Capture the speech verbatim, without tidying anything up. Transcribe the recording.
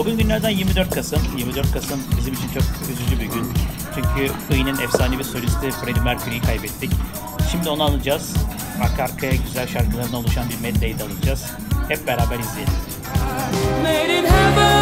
Bugün günlerden yirmi dört Kasım. yirmi dört Kasım bizim için çok üzücü bir gün. Çünkü Queen'in efsanevi solisti Freddie Mercury'yi kaybettik. Şimdi onu alacağız. Arka arkaya güzel şarkılarından oluşan bir medley'i de alacağız. Hep beraber izleyelim.